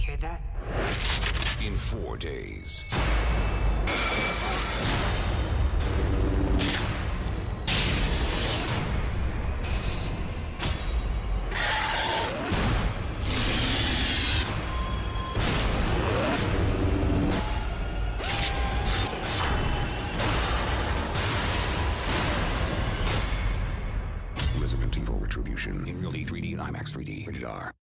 Hear that? In 4 days. Resident Evil Retribution in Realty 3D and IMAX 3D. Rated R.